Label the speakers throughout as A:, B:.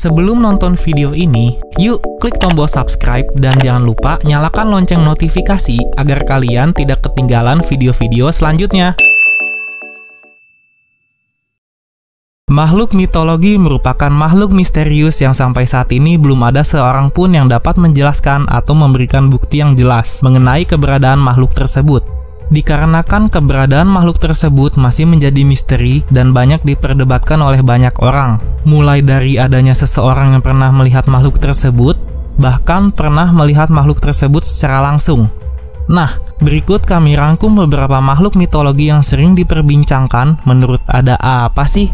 A: Sebelum nonton video ini, yuk klik tombol subscribe dan jangan lupa nyalakan lonceng notifikasi agar kalian tidak ketinggalan video-video selanjutnya. Makhluk mitologi merupakan makhluk misterius yang sampai saat ini belum ada seorang pun yang dapat menjelaskan atau memberikan bukti yang jelas mengenai keberadaan makhluk tersebut. Dikarenakan keberadaan makhluk tersebut masih menjadi misteri dan banyak diperdebatkan oleh banyak orang. Mulai dari adanya seseorang yang pernah melihat makhluk tersebut, bahkan pernah melihat makhluk tersebut secara langsung. Nah, berikut kami rangkum beberapa makhluk mitologi yang sering diperbincangkan. Menurut ada apa sih?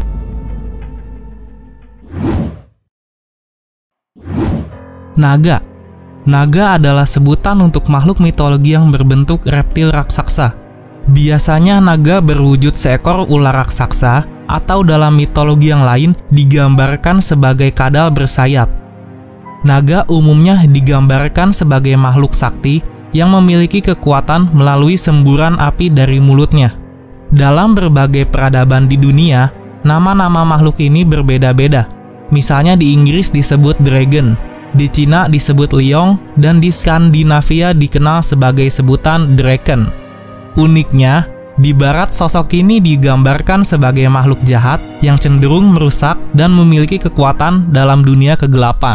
A: Naga. Naga adalah sebutan untuk makhluk mitologi yang berbentuk reptil raksasa. Biasanya naga berwujud seekor ular raksasa atau dalam mitologi yang lain digambarkan sebagai kadal bersayap. Naga umumnya digambarkan sebagai makhluk sakti yang memiliki kekuatan melalui semburan api dari mulutnya. Dalam berbagai peradaban di dunia, nama-nama makhluk ini berbeda-beda. Misalnya di Inggris disebut dragon, di Cina disebut liong, dan di Skandinavia dikenal sebagai sebutan draken. Uniknya, di barat sosok ini digambarkan sebagai makhluk jahat yang cenderung merusak dan memiliki kekuatan dalam dunia kegelapan.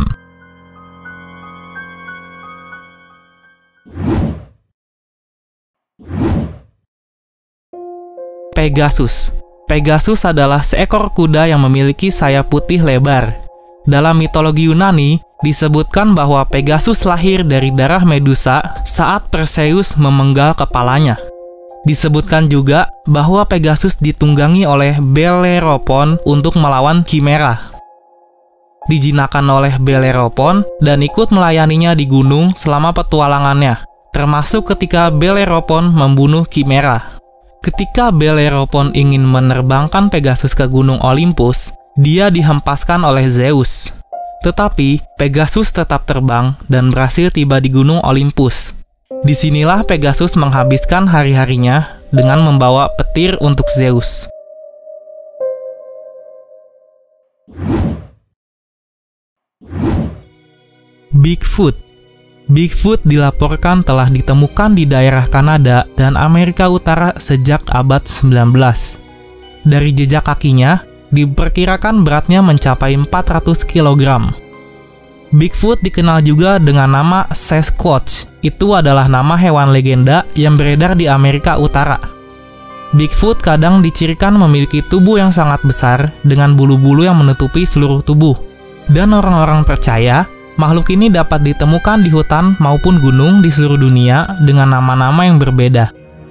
A: Pegasus. Pegasus adalah seekor kuda yang memiliki sayap putih lebar. Dalam mitologi Yunani, disebutkan bahwa Pegasus lahir dari darah Medusa saat Perseus memenggal kepalanya. Disebutkan juga bahwa Pegasus ditunggangi oleh Bellerophon untuk melawan Chimera. Dijinakan oleh Bellerophon dan ikut melayaninya di gunung selama petualangannya, termasuk ketika Bellerophon membunuh Chimera. Ketika Bellerophon ingin menerbangkan Pegasus ke gunung Olympus, dia dihempaskan oleh Zeus. Tetapi, Pegasus tetap terbang dan berhasil tiba di gunung Olympus. Disinilah Pegasus menghabiskan hari-harinya dengan membawa petir untuk Zeus. Bigfoot. Bigfoot dilaporkan telah ditemukan di daerah Kanada dan Amerika Utara sejak abad 19. Dari jejak kakinya, diperkirakan beratnya mencapai 400 kg. Bigfoot dikenal juga dengan nama Sasquatch. Itu adalah nama hewan legenda yang beredar di Amerika Utara. Bigfoot kadang dicirikan memiliki tubuh yang sangat besar dengan bulu-bulu yang menutupi seluruh tubuh. Dan orang-orang percaya, makhluk ini dapat ditemukan di hutan maupun gunung di seluruh dunia dengan nama-nama yang berbeda.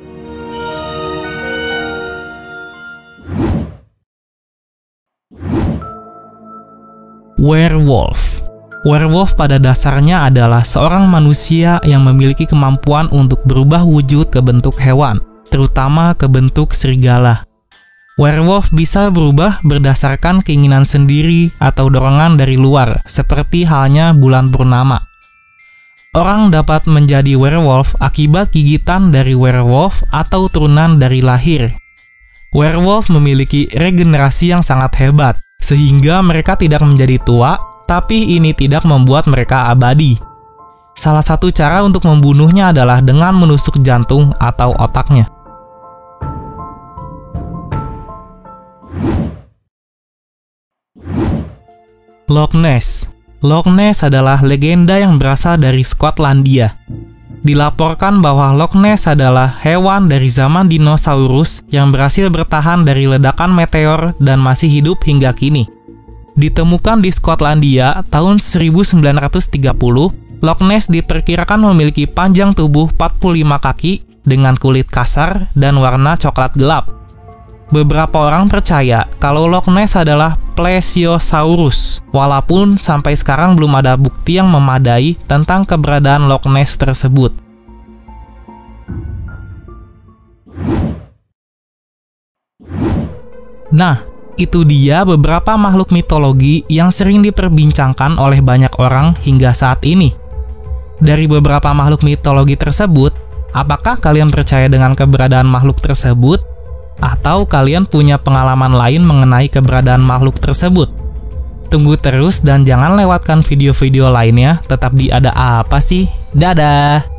A: Werewolf. Werewolf pada dasarnya adalah seorang manusia yang memiliki kemampuan untuk berubah wujud ke bentuk hewan, terutama ke bentuk serigala. Werewolf bisa berubah berdasarkan keinginan sendiri atau dorongan dari luar, seperti halnya bulan purnama. Orang dapat menjadi werewolf akibat gigitan dari werewolf atau turunan dari lahir. Werewolf memiliki regenerasi yang sangat hebat, sehingga mereka tidak menjadi tua, tapi ini tidak membuat mereka abadi. Salah satu cara untuk membunuhnya adalah dengan menusuk jantung atau otaknya. Loch Ness. Loch Ness adalah legenda yang berasal dari Skotlandia. Dilaporkan bahwa Loch Ness adalah hewan dari zaman dinosaurus yang berhasil bertahan dari ledakan meteor dan masih hidup hingga kini. Ditemukan di Skotlandia tahun 1930, Loch Ness diperkirakan memiliki panjang tubuh 45 kaki dengan kulit kasar dan warna coklat gelap. Beberapa orang percaya kalau Loch Ness adalah Plesiosaurus, walaupun sampai sekarang belum ada bukti yang memadai tentang keberadaan Loch Ness tersebut. Nah, itu dia beberapa makhluk mitologi yang sering diperbincangkan oleh banyak orang hingga saat ini. Dari beberapa makhluk mitologi tersebut, apakah kalian percaya dengan keberadaan makhluk tersebut? Atau kalian punya pengalaman lain mengenai keberadaan makhluk tersebut? Tunggu terus dan jangan lewatkan video-video lainnya. Tetap di Ada Apa Sih? Dadah!